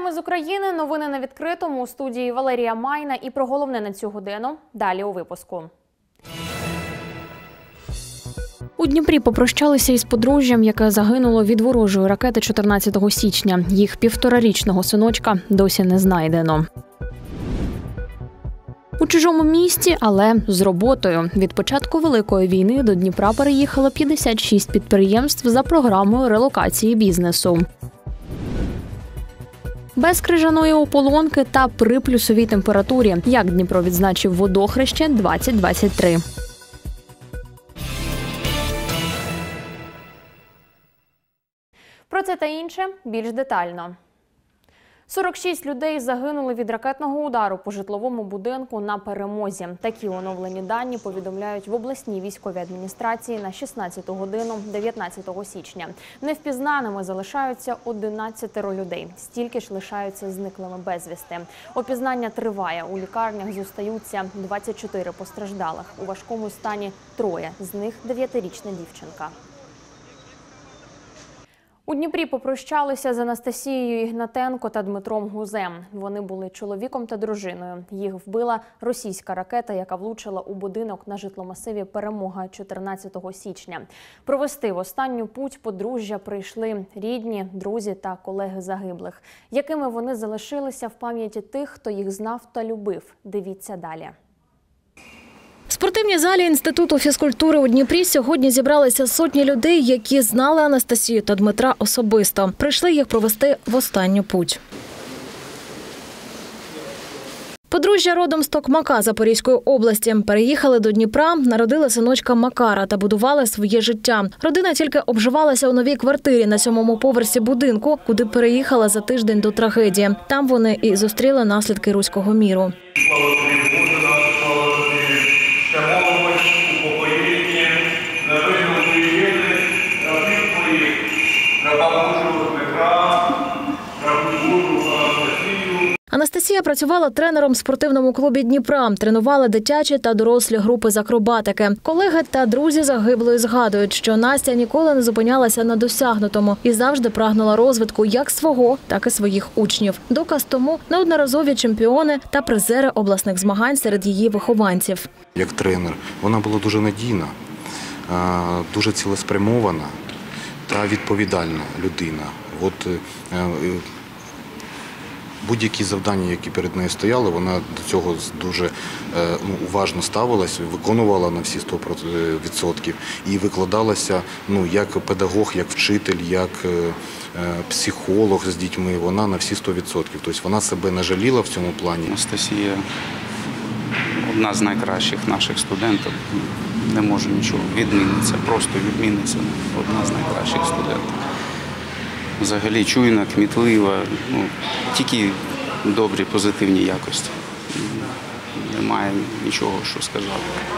Вітаємо з України. Новини на відкритому. У студії Валерія Майна. І про головне на цю годину. Далі у випуску. У Дніпрі попрощалися із подружжям, яке загинуло від ворожої ракети 14 січня. Їх 1,5-річного синочка досі не знайдено. У чужому місті, але з роботою. Від початку Великої війни до Дніпра переїхало 56 підприємств за програмою релокації бізнесу. Без крижаної ополонки та при плюсовій температурі. Як Дніпро відзначив водохреще 2023. Про це та інше більш детально. 46 людей загинули від ракетного удару по житловому будинку на Перемозі. Такі оновлені дані повідомляють в обласній військовій адміністрації на 16 годину 19 січня. Невпізнаними залишаються 11 людей. Стільки ж лишаються зниклими безвісти. Опізнання триває. У лікарнях зостаються 24 постраждалих. У важкому стані 3, з них 9-річна дівчинка. У Дніпрі попрощалися з Анастасією Ігнатенко та Дмитром Гузем. Вони були чоловіком та дружиною. Їх вбила російська ракета, яка влучила у будинок на житломасиві «Перемога» 14 січня. Провести в останню путь подружжя прийшли рідні, друзі та колеги загиблих. Якими вони залишилися в пам'яті тих, хто їх знав та любив. Дивіться далі. В спортивній залі Інституту фізкультури у Дніпрі сьогодні зібралися сотні людей, які знали Анастасію та Дмитра особисто. Прийшли їх провести в останню путь. Подружжя родом з Токмака Запорізької області. Переїхали до Дніпра, народили синочка Макара та будували своє життя. Родина тільки обживалася у новій квартирі на 7-му поверсі будинку, куди переїхала за тиждень до трагедії. Там вони і зустріли наслідки руського міру. Анастасія працювала тренером в спортивному клубі Дніпра, тренувала дитячі та дорослі групи з акробатики. Колеги та друзі загиблої згадують, що Настя ніколи не зупинялася на досягнутому і завжди прагнула розвитку як свого, так і своїх учнів. Доказ тому – неодноразові чемпіони та призери обласних змагань серед її вихованців. Як тренер вона була дуже надійна, дуже цілеспрямована та відповідальна людина. Будь-які завдання, які перед нею стояли, вона до цього дуже уважно ставилась, виконувала на всі 100% і викладалася як педагог, як вчитель, як психолог з дітьми. Вона на всі 100%. Тобто вона себе не жаліла в цьому плані. Анастасія – одна з найкращих наших студентів. Не можу нічого відмінитися, просто відмінитися. Одна з найкращих студентів. Взагалі чуйна, кмітлива, тільки добрі, позитивні якості. Немає нічого, що сказати.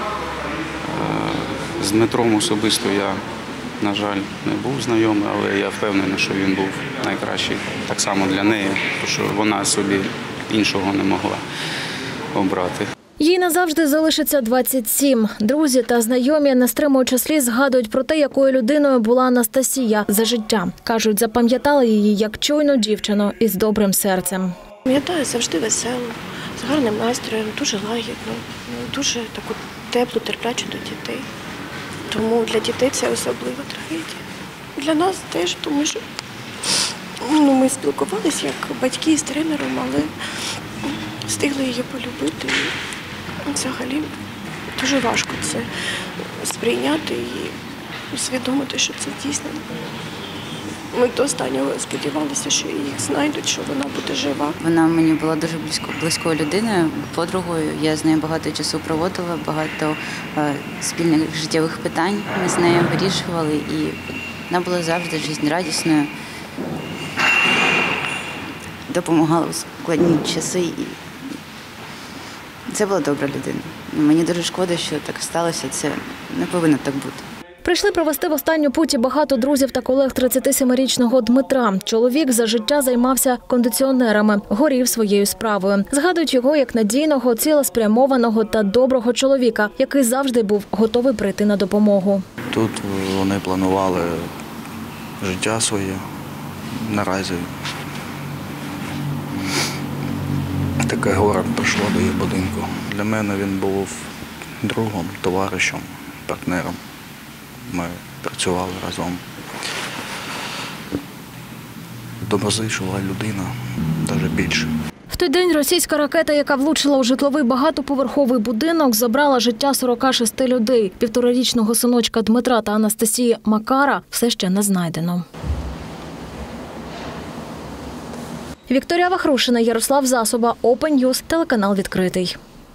З Дмитром особисто я, на жаль, не був знайомий, але я впевнений, що він був найкращий так само для неї, тому що вона собі іншого не могла обрати. Їй назавжди залишиться 27. Друзі та знайомі, не стримуючи сліз, згадують про те, якою людиною була Анастасія за життя. Кажуть, запам'ятали її як чуйну дівчину із добрим серцем. Пам'ятаю, завжди веселу, з гарним настроєм, дуже лагідну, дуже таку теплу, терплячу до дітей. Тому для дітей це особлива трагедія. Для нас теж, тому що ми спілкувалися як батьки з тренером, але встигли її полюбити. Взагалі дуже важко це сприйняти і усвідомити, що це дійсно. Ми до останнього сподівалися, що їх знайдуть, що вона буде жива. Вона мені була дуже близькою людиною, подругою. Я з нею багато часу проводила, багато спільних життєвих питань ми з нею вирішували. І вона була завжди життєрадісною, допомагала у складні часи. Це була добра людина. Мені дуже шкода, що так сталося. Це не повинно так бути. Прийшли провести в останню путь і багато друзів та колег 37-річного Дмитра. Чоловік за життя займався кондиціонерами, горів своєю справою. Згадують його як надійного, цілеспрямованого та доброго чоловіка, який завжди був готовий прийти на допомогу. Тут вони планували життя своє наразі. таке горе прийшло до їх будинку. Для мене він був другом, товаришем, партнером. Ми працювали разом. Доброзичлива людина, навіть більше. В той день російська ракета, яка влучила у житловий багатоповерховий будинок, забрала життя 46 людей. 1,5-річного синочка Дмитра та Анастасії Макара все ще не знайдено. Вікторія Вахрушина, Ярослав Засоба, Open News, телеканал «Відкритий».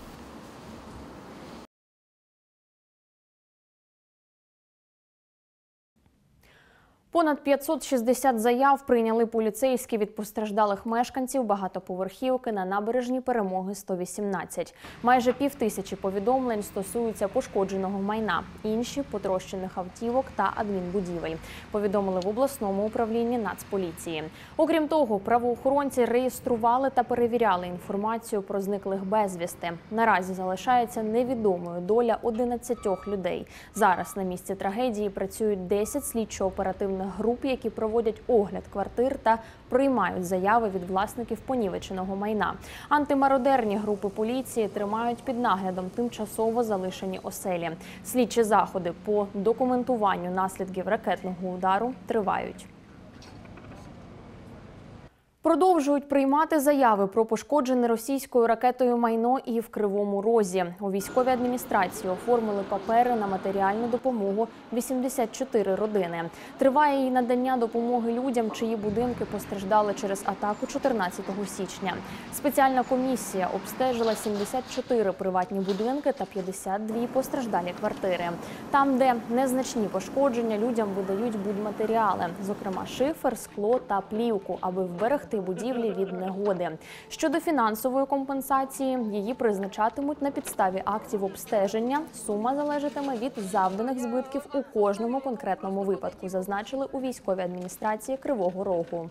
Понад 560 заяв прийняли поліцейські від постраждалих мешканців багатоповерхівки на набережній Перемоги 118. Майже 5000 повідомлень стосуються пошкодженого майна, інші – потрощених автівок та адмінбудівель, повідомили в обласному управлінні Нацполіції. Окрім того, правоохоронці реєстрували та перевіряли інформацію про зниклих безвісти. Наразі залишається невідомою доля 11 людей. Зараз на місці трагедії працюють 10 слідчо-оперативних груп, які проводять огляд квартир та приймають заяви від власників понівеченого майна. Антимародерні групи поліції тримають під наглядом тимчасово залишені оселі. Слідчі заходи по документуванню наслідків ракетного удару тривають. Продовжують приймати заяви про пошкоджене російською ракетою майно і в Кривому Розі. У військовій адміністрації оформили папери на матеріальну допомогу 84 родини. Триває її надання допомоги людям, чиї будинки постраждали через атаку 14 січня. Спеціальна комісія обстежила 74 приватні будинки та 52 постраждалі квартири. Там, де незначні пошкодження, людям видають будматеріали, зокрема шифер, скло та плівку, аби вберегти будівлі від негоди. Щодо фінансової компенсації, її призначатимуть на підставі актів обстеження. Сума залежатиме від завданих збитків у кожному конкретному випадку, зазначили у військовій адміністрації Кривого Рогу.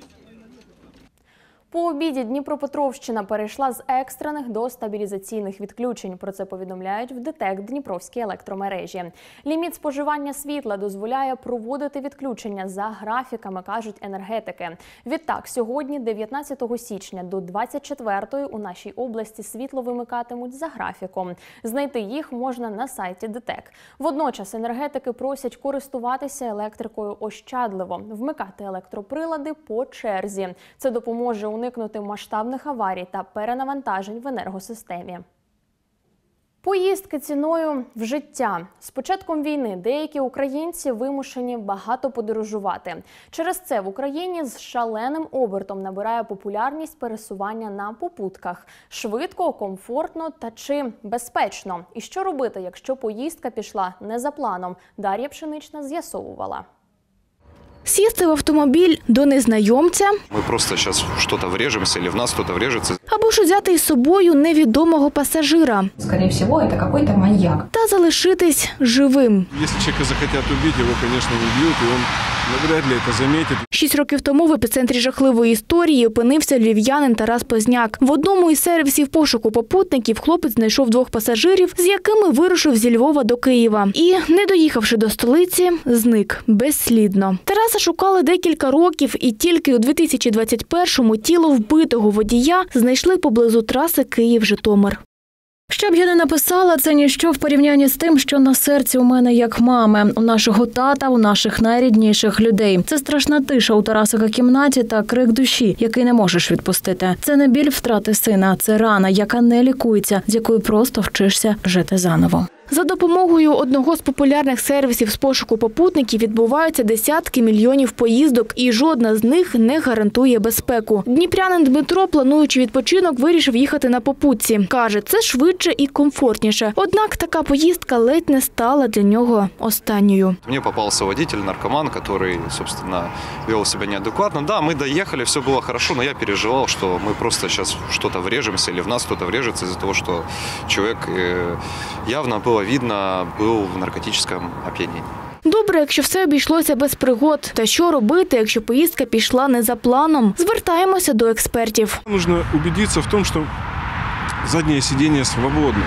По обіді Дніпропетровщина перейшла з екстрених до стабілізаційних відключень. Про це повідомляють в ДТЕК Дніпровській електромережі. Ліміт споживання світла дозволяє проводити відключення за графіками, кажуть енергетики. Відтак, сьогодні, 19 січня до 24-ї у нашій області світло вимикатимуть за графіком. Знайти їх можна на сайті ДТЕК. Водночас енергетики просять користуватися електрикою ощадливо, вмикати електроприлади по черзі. Це допоможе уникнути масштабних аварій та перенавантажень в енергосистемі. Поїздки ціною в життя. З початком війни деякі українці вимушені багато подорожувати. Через це в Україні з шаленим обертом набирає популярність пересування на попутках. Швидко, комфортно та чи безпечно. І що робити, якщо поїздка пішла не за планом? Дар'я Пшенична з'ясовувала. Сісти в автомобіль до незнайомця. Ми просто зараз в щось врежемося, або в нас хтось врежеться. Або ж узяти із собою невідомого пасажира. Скорее всего, это какой-то маньяк. Та залишитись живим. Якщо чоловіка захотять убити, його, звісно, вб'ють, і він навряд ли це замітить. 6 років тому в епіцентрі жахливої історії опинився львів'янин Тарас Позняк. В одному із сервісів пошуку попутників хлопець знайшов 2 пасажирів, з якими вирушив зі Львова до Києва. І, не доїхавши до столиці, зник безслідно. Тараса шукали декілька років, і тільки у 2021-му тіло вбитого водія знайшли поблизу траси Київ-Житомир. Що б я не написала, це ніщо в порівнянні з тим, що на серці у мене як мами, у нашого тата, у наших найрідніших людей. Це страшна тиша у Тарасика кімнаті та крик душі, який не можеш відпустити. Це не біль втрати сина, це рана, яка не лікується, з якою просто вчишся жити заново. За допомогою одного з популярних сервісів з пошуку попутників відбуваються десятки мільйонів поїздок, і жодна з них не гарантує безпеку. Дніпрянин Дмитро, плануючи відпочинок, вирішив їхати на попутці. Каже, це швидше і комфортніше. Однак така поїздка ледь не стала для нього останньою. Мені попався водитель, наркоман, який, собственно, вел себе неадекватно. Да, ми доїхали, все було хорошо, але я переживав, що ми просто зараз в щось врежемося, або в нас хтось врежеться із-за того, що чоловік явно був видно, був в наркотичному оп'янінні. Добре, якщо все обійшлося без пригод. Та що робити, якщо поїздка пішла не за планом? Звертаємося до експертів. Потрібно убедитися в тому, що заднє сидіння свободне.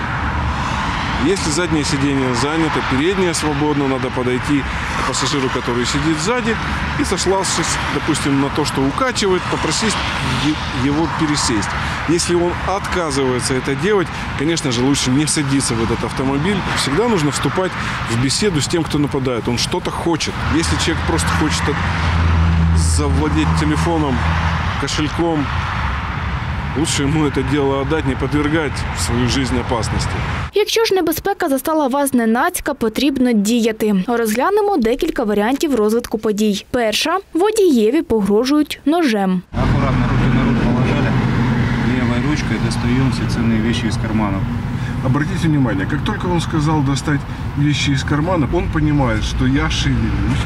Если заднее сиденье занято, переднее свободно, надо подойти к пассажиру, который сидит сзади, и сославшись, допустим, на то, что укачивает, попросить его пересесть. Если он отказывается это делать, конечно же, лучше не садиться в этот автомобиль. Всегда нужно вступать в беседу с тем, кто нападает. Он что-то хочет. Если человек просто хочет завладеть телефоном, кошельком, лучше ему это дело отдать, не подвергать свою жизнь опасности. Якщо ж небезпека застала вас зненацька, потрібно діяти. Розглянемо декілька варіантів розвитку подій. Перша – водієві погрожують ножем. Аккуратно руки на руль положили, левой ручкой достаем все ценные вещи из карманов. Обратите внимание, как только он сказал достать вещи из кармана, он понимает, что я шевелюсь.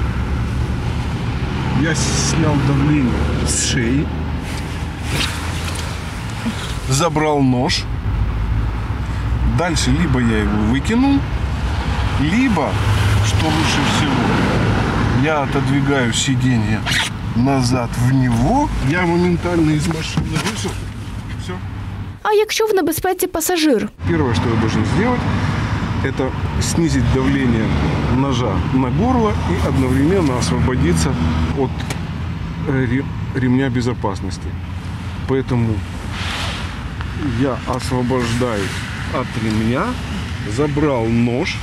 Я снял давление с шеи, забрал нож. Дальше либо я его выкинул, либо, что лучше всего, я отодвигаю сиденье назад в него, я моментально из машины вышел. Все. А якщо в небезпеці пасажир? Первое, что я должен сделать, это снизить давление ножа на горло и одновременно освободиться от ремня безопасности. Поэтому я освобождаюсь от ремня, забрал нож.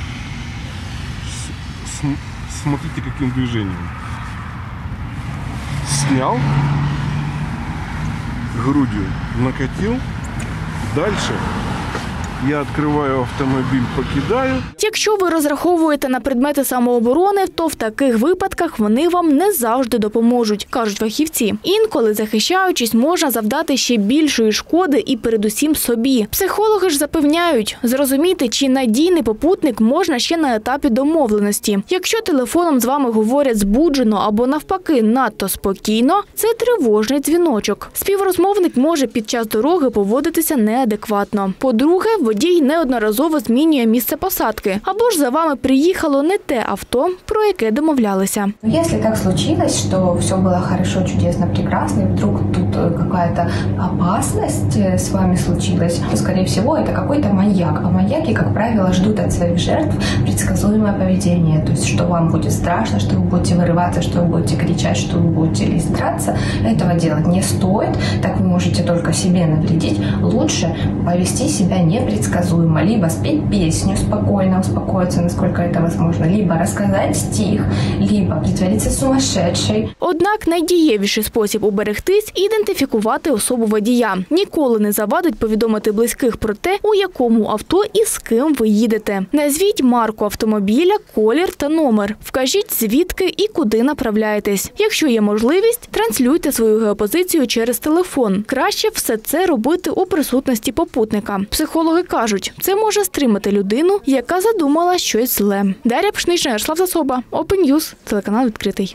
Смотрите, каким движением. Снял, грудью накатил. Дальше я відкриваю автомобіль, покидаю. Якщо ви розраховуєте на предмети самооборони, то в таких випадках вони вам не завжди допоможуть, кажуть фахівці. Інколи, захищаючись, можна завдати ще більшої шкоди і передусім собі. Психологи ж запевняють, зрозуміти, чи надійний попутник можна ще на етапі домовленості. Якщо телефоном з вами говорять збуджено або навпаки надто спокійно, це тривожний дзвіночок. Співрозмовник може під час дороги поводитися неадекватно. По-друге, водій неодноразово змінює місце посадки, або ж за вами приїхало не те авто, про яке домовлялися. Если так случилось, что все было хорошо, чудесно, прекрасно, и вдруг тут какая-то опасность с вами случилась, то, скорее всего, это какой-то маньяк. А маньяки, как правило, ждут от своих жертв предсказуемое поведение. То есть, что вам будет страшно, что вы будете вырываться, что вы будете кричать, что вы будете лезть драться. Этого делать не стоит. Так вы можете только себе навредить. Лучше повести себя непредсказуемо. Либо спеть песню спокойно, успокоиться, насколько это возможно. Либо рассказать стих, либо притвориться сумасшедшей. Однак найдієвіший спосіб уберегтись – ідентифікувати особу водія. Ніколи не завадить повідомити близьких про те, у якому авто і з ким ви їдете. Назвіть марку автомобіля, колір та номер. Вкажіть, звідки і куди направляєтесь. Якщо є можливість, транслюйте свою геопозицію через телефон. Краще все це робити у присутності попутника. Психологи кажуть, це може стримати людину, яка задумала щось зле. Дар'я Пшнична, Ярослав Засоба, Open News, телеканал «Відкритий».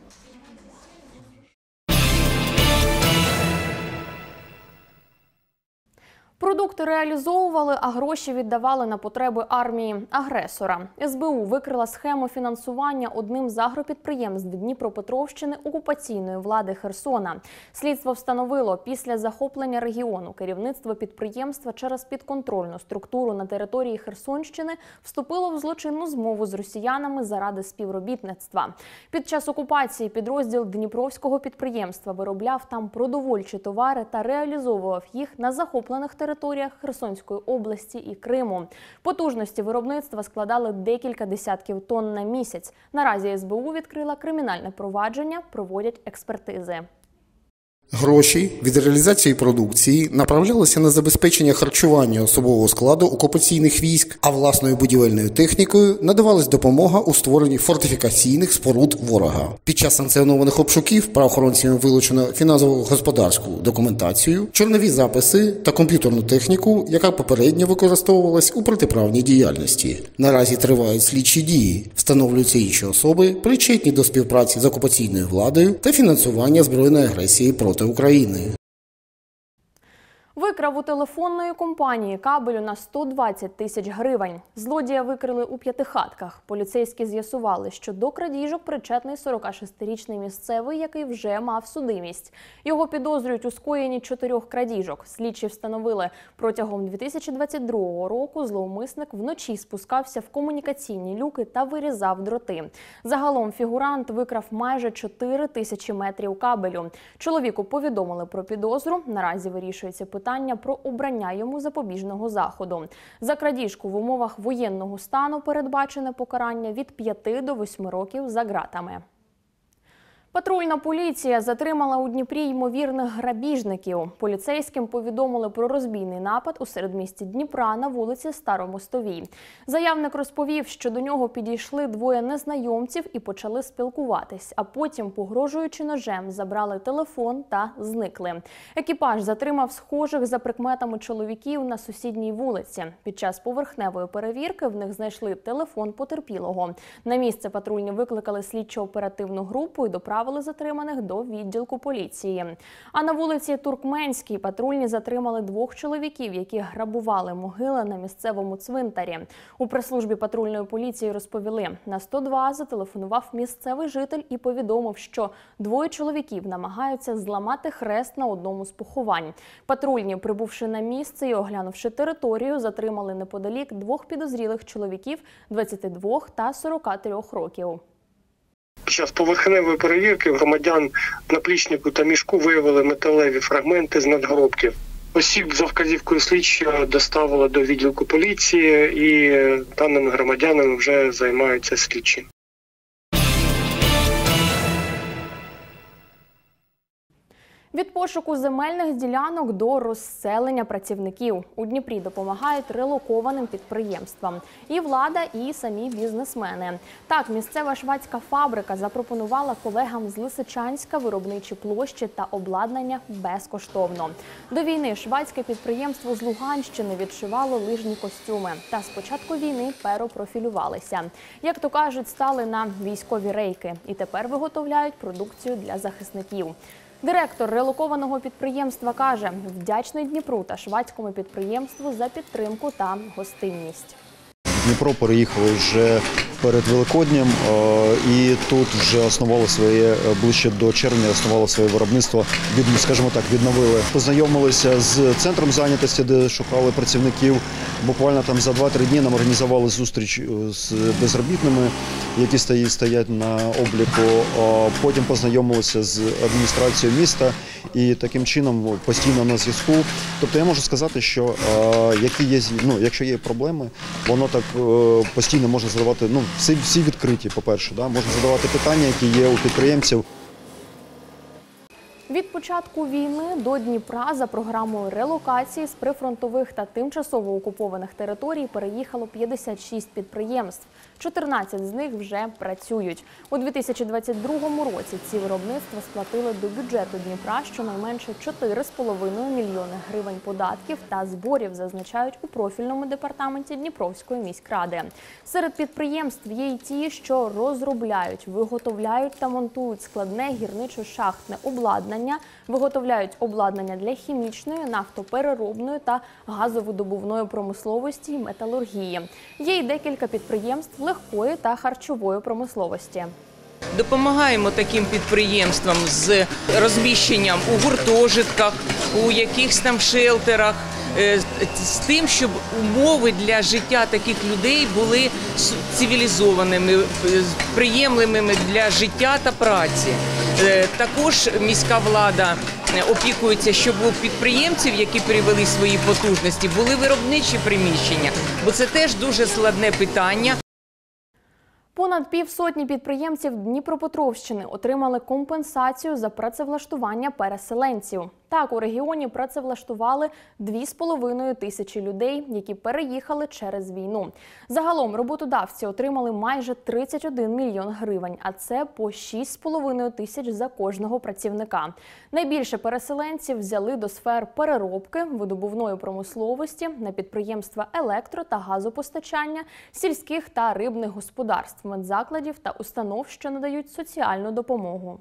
Продукти реалізовували, а гроші віддавали на потреби армії агресора. СБУ викрила схему фінансування одним з агропідприємств Дніпропетровщини окупаційної влади Херсона. Слідство встановило, після захоплення регіону керівництво підприємства через підконтрольну структуру на території Херсонщини вступило в злочинну змову з росіянами заради співробітництва. Під час окупації підрозділ Дніпровського підприємства виробляв там продовольчі товари та реалізовував їх на захоплених територіях Херсонської області і Криму. Потужності виробництва складали декілька десятків тонн на місяць. Наразі СБУ відкрила кримінальне провадження, проводять експертизи. Гроші від реалізації продукції направлялися на забезпечення харчування особового складу окупаційних військ, а власною будівельною технікою надавалась допомога у створенні фортифікаційних споруд ворога. Під час санкціонованих обшуків правоохоронцями вилучено фінансово-господарську документацію, чорнові записи та комп'ютерну техніку, яка попередньо використовувалась у протиправній діяльності. Наразі тривають слідчі дії, встановлюються інші особи, причетні до співпраці з окупаційною владою та фінансування збройної агресії проти України. Викрав у телефонної компанії кабелю на 120 тисяч гривень. Злодія викрили у П'ятихатках. Поліцейські з'ясували, що до крадіжок причетний 46-річний місцевий, який вже мав судимість. Його підозрюють у скоєнні 4 крадіжок. Слідчі встановили, протягом 2022 року зловмисник вночі спускався в комунікаційні люки та вирізав дроти. Загалом фігурант викрав майже 4 тисячі метрів кабелю. Чоловіку повідомили про підозру. Наразі вирішується питання питання про обрання йому запобіжного заходу. За крадіжку в умовах воєнного стану передбачене покарання від 5 до 8 років за ґратами. Патрульна поліція затримала у Дніпрі ймовірних грабіжників. Поліцейським повідомили про розбійний напад у середмісті Дніпра на вулиці Старомостовій. Заявник розповів, що до нього підійшли двоє незнайомців і почали спілкуватись, а потім, погрожуючи ножем, забрали телефон та зникли. Екіпаж затримав схожих за прикметами чоловіків на сусідній вулиці. Під час поверхневої перевірки в них знайшли телефон потерпілого. На місце патрульні викликали слідчо-оперативну групу і доправили затриманих до відділку поліції. А на вулиці Туркменській патрульні затримали двох чоловіків, які грабували могили на місцевому цвинтарі. У прес-службі патрульної поліції розповіли, на 102 зателефонував місцевий житель і повідомив, що двоє чоловіків намагаються зламати хрест на одному з поховань. Патрульні, прибувши на місце і оглянувши територію, затримали неподалік двох підозрілих чоловіків 22 та 43 років. Під час поверхневої перевірки громадян в наплічнику та мішку виявили металеві фрагменти з надгробків. Осіб за вказівкою слідчого доставили до відділку поліції і даними громадянами вже займаються слідчі. Від пошуку земельних ділянок до розселення працівників. У Дніпрі допомагають релокованим підприємствам. І влада, і самі бізнесмени. Так, місцева швадська фабрика запропонувала колегам з Лисичанська виробничі площі та обладнання безкоштовно. До війни швадське підприємство з Луганщини відшивало лижні костюми. Та з початку війни перепрофілювалися. Як то кажуть, стали на військові рейки. І тепер виготовляють продукцію для захисників. Директор релокованого підприємства каже, вдячний Дніпру та швадському підприємству за підтримку та гостинність. Дніпро переїхали вже перед Великоднем і тут вже основало своє, ближче до червня, основало своє виробництво, скажімо так, відновили. Познайомилися з центром зайнятості, де шукали працівників. Буквально там за 2-3 дні нам організували зустріч з безробітними, які стоять на обліку. Потім познайомилися з адміністрацією міста і таким чином постійно на зв'язку. Тобто я можу сказати, що якщо є проблеми, воно так постійно можна задавати, всі відкриті, по-перше, можна задавати питання, які є у підприємців. Від початку війни до Дніпра за програмою релокації з прифронтових та тимчасово окупованих територій переїхало 56 підприємств. 14 з них вже працюють. У 2022 році ці виробництва сплатили до бюджету Дніпра щонайменше 4,5 мільйони гривень податків та зборів, зазначають у профільному департаменті Дніпровської міськради. Серед підприємств є й ті, що розробляють, виготовляють та монтують складне гірничо-шахтне обладнання, виготовляють обладнання для хімічної, нафтопереробної та газовидобувної промисловості і металургії. Є й декілька підприємств легкої та харчової промисловості. Допомагаємо таким підприємствам з розміщенням у гуртожитках, у якихось там шелтерах, з тим, щоб умови для життя таких людей були цивілізованими, приємними для життя та праці. Також міська влада опікується, щоб у підприємців, які перевели свої потужності, були виробничі приміщення, бо це теж дуже складне питання. Понад півсотні підприємців Дніпропетровщини отримали компенсацію за працевлаштування переселенців. Так, у регіоні працевлаштували 2,5 тисячі людей, які переїхали через війну. Загалом роботодавці отримали майже 31 мільйон гривень, а це по 6,5 тисяч за кожного працівника. Найбільше переселенців взяли до сфер переробки, видобувної промисловості, на підприємства електро- та газопостачання, сільських та рибних господарств, медзакладів та установ, що надають соціальну допомогу.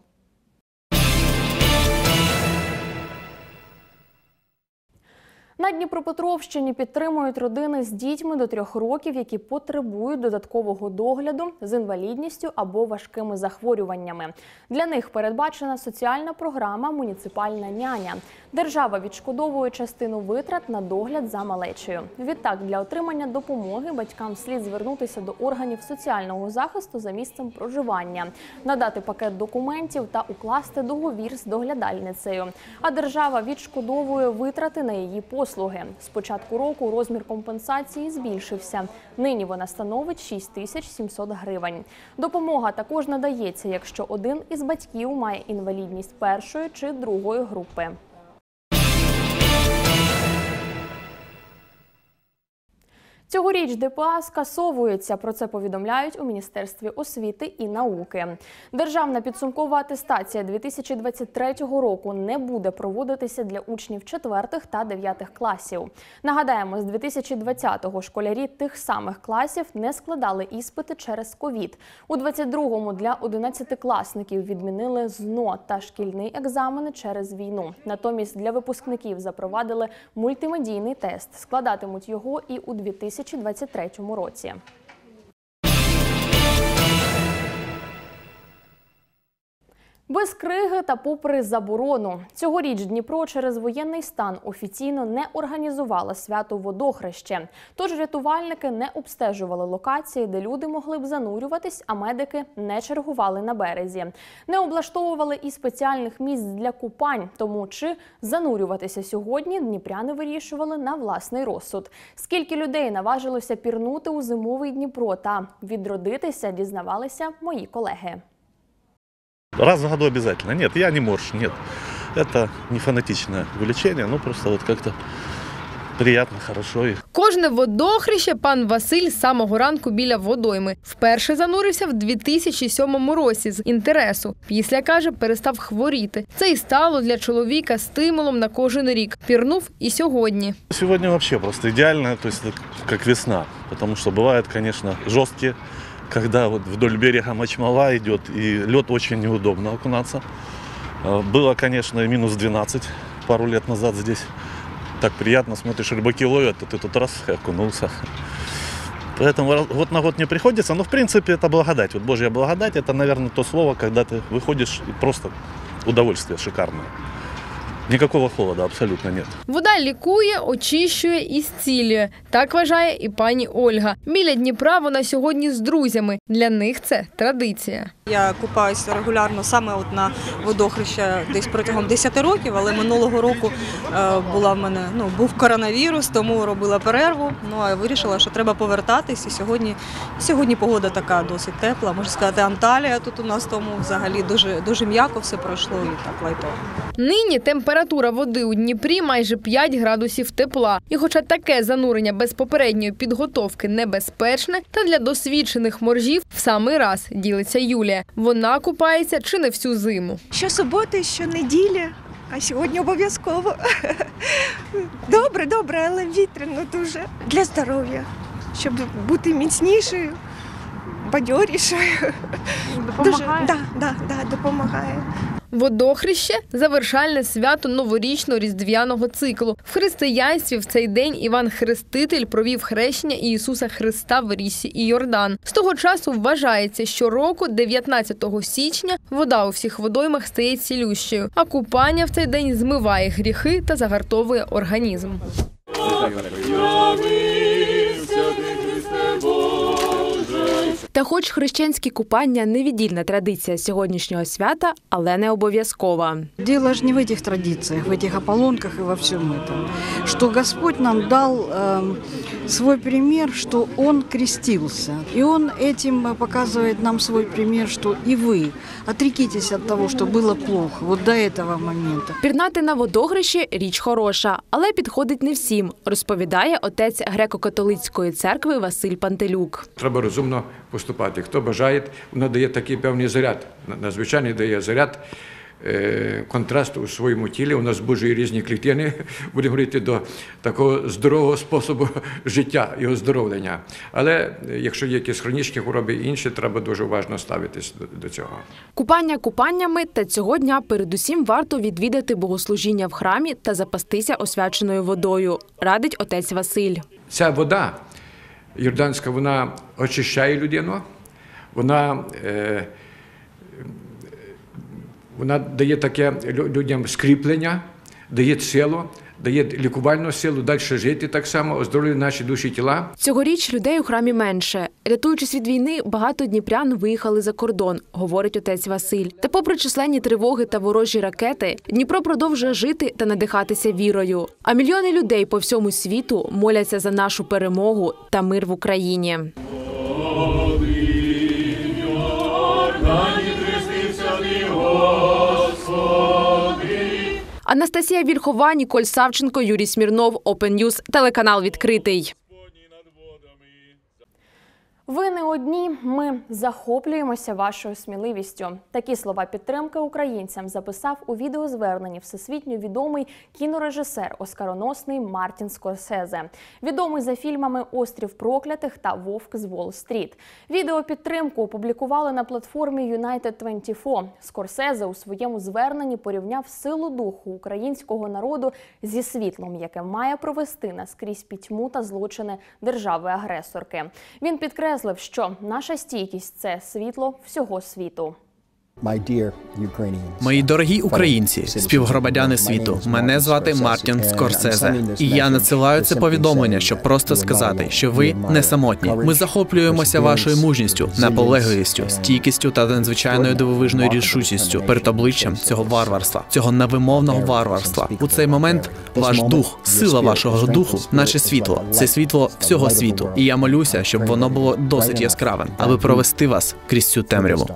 На Дніпропетровщині підтримують родини з дітьми до 3 років, які потребують додаткового догляду з інвалідністю або важкими захворюваннями. Для них передбачена соціальна програма «Муніципальна няня». Держава відшкодовує частину витрат на догляд за малечею. Відтак, для отримання допомоги батькам слід звернутися до органів соціального захисту за місцем проживання, надати пакет документів та укласти договір з доглядальницею. А держава відшкодовує витрати на її послуги. З початку року розмір компенсації збільшився. Нині вона становить 6700 гривень. Допомога також надається, якщо один із батьків має інвалідність 1-ї чи 2-ї групи. Цьогоріч ДПА скасовується. Про це повідомляють у Міністерстві освіти і науки. Державна підсумкова атестація 2023 року не буде проводитися для учнів 4-х та 9-х класів. Нагадаємо, з 2020-го школярі тих самих класів не складали іспити через ковід. У 22-му для 11-класників відмінили ЗНО та шкільні екзамени через війну. Натомість для випускників запровадили мультимедійний тест. Складатимуть його і у 2023 році. Без криги та попри заборону. Цьогоріч Дніпро через воєнний стан офіційно не організувало свято водохреще. Тож рятувальники не обстежували локації, де люди могли б занурюватись, а медики не чергували на березі. Не облаштовували і спеціальних місць для купань. Тому чи занурюватися сьогодні дніпряни вирішували на власний розсуд. Скільки людей наважилося пірнути у зимовий Дніпро та відродитися, дізнавалися мої колеги. Раз в году обязательно. Нет, я не морж, нет. Это не фанатичное увлечение, ну просто вот как-то приятно, хорошо. Кожне водохреще пан Василь з самого ранку біля водойми. Вперше занурився в 2007 році з інтересу. Після, каже, перестав хворіти. Це і стало для чоловіка стимулом на кожен рік. Пірнув і сьогодні. Сегодня вообще просто идеально, то есть как весна. Потому что бывает, конечно, жесткие, когда вот вдоль берега мочмала идет, и лед очень неудобно окунаться. Было, конечно, минус 12 пару лет назад здесь. Так приятно, смотришь, рыбаки ловят, а ты тут раз окунулся. Поэтому год на год не приходится, но в принципе это благодать. Вот Божья благодать, это, наверное, то слово, когда ты выходишь и просто удовольствие шикарное. Никакого холода абсолютно нет. Вода лікує, очищує і зцілює. Так вважає і пані Ольга. Біля Дніпра вона сьогодні з друзями. Для них це традиція. Я купаюся регулярно саме от на водохреща десь протягом 10 років, але минулого року був коронавірус, тому робила перерву. Ну а вирішила, що треба повертатись. І сьогодні погода така досить тепла. Можна сказати, Анталія тут у нас, тому взагалі дуже м'яко все пройшло і так лайтово. Нині температура води у Дніпрі майже 5 градусів тепла. І хоча таке занурення без попередньої підготовки небезпечне, та для досвідчених моржів в самий раз, ділиться Юлія. Вона купається чи не всю зиму. Щосуботи, щонеділі, а сьогодні обов'язково. Добре, але вітряно дуже. Для здоров'я, щоб бути міцнішою, бадьорішою. Допомагає? Так, допомагає. Водохреще – завершальне свято новорічно-різдвяного циклу. В християнстві в цей день Іван Хреститель провів хрещення Ісуса Христа в річці Іордан. З того часу вважається, що року 19 січня вода у всіх водоймах стає цілющою, а купання в цей день змиває гріхи та загартовує організм. Та хоч хрещенські купання – невіддільна традиція сьогоднішнього свята, але не обов'язкова. Дело ж не в этих традициях, в этих ополонках и во всем этом. Что Господь нам дал свой пример, что Он крестился. И Он этим показывает нам свой пример, что и вы отрекитесь от того, что было плохо, вот до этого момента. Пірнати на водохрещі – річ хороша, але підходить не всім, розповідає отець греко-католицької церкви Василь Пантелюк. Треба розумно поступати. Хто бажає, воно дає такий певний заряд, надзвичайний дає заряд контраст у своєму тілі, воно збуджує різні клітини, будемо говорити, до такого здорового способу життя і оздоровлення. Але якщо є якісь хронічні хвороби і інші, треба дуже уважно ставитись до цього. Купання купаннями, та цього дня передусім варто відвідати богослужіння в храмі та запастися освяченою водою, радить отець Василь. Ця вода йорданська, вона очищає людину, вона дає таке людям скріплення, дає силу, дає лікувальну силу, далі жити так само, оздоровлює наші душі і тіла. Цьогоріч людей у храмі менше. Рятуючись від війни, багато дніпрян виїхали за кордон, говорить отець Василь. Та попри численні тривоги та ворожі ракети, Дніпро продовжує жити та надихатися вірою. А мільйони людей по всьому світу моляться за нашу перемогу та мир в Україні. Анастасія Вільхова, Ніколь Савченко, Юрій Смірнов, Open News, телеканал «Відкритий». Ви не одні, ми захоплюємося вашою сміливістю. Такі слова підтримки українцям записав у відеозверненні всесвітньо відомий кінорежисер, оскароносний Мартін Скорсезе. Відомий за фільмами «Острів проклятих» та «Вовк з Уолл-стріт». Відеопідтримку опублікували на платформі United24. Скорсезе у своєму зверненні порівняв силу духу українського народу зі світлом, яке має провести наскрізь пітьму та злочини держави-агресорки. Він підкреслив, що наша стійкість – це світло всього світу. Мої дорогі українці, співгромадяни світу, мене звати Мартін Скорсезе. І я надсилаю це повідомлення, щоб просто сказати, що ви не самотні. Ми захоплюємося вашою мужністю, наполегливістю, стійкістю та надзвичайною дивовижною рішучістю перед обличчям цього варварства, цього невимовного варварства. У цей момент ваш дух, сила вашого духу, наше світло. Це світло всього світу. І я молюся, щоб воно було досить яскравим, аби провести вас крізь цю темряву.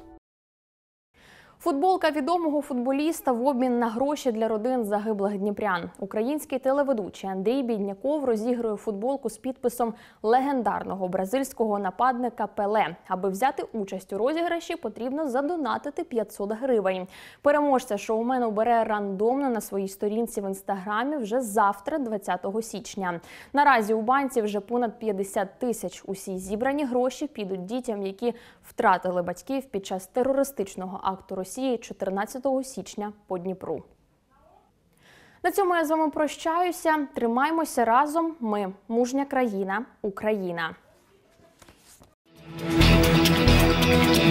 Футболка відомого футболіста в обмін на гроші для родин загиблих дніпрян. Український телеведучий Андрій Бідняков розігрує футболку з підписом легендарного бразильського нападника Пеле. Аби взяти участь у розіграші, потрібно задонатити 500 гривень. Переможця шоумен обере рандомно на своїй сторінці в Інстаграмі вже завтра, 20 січня. Наразі у банці вже понад 50 тисяч. Усі зібрані гроші підуть дітям, які втратили батьків під час терористичного акту Росії 14 січня по Дніпру. На цьому я з вами прощаюся. Тримаймося разом. Ми – мужня країна, Україна.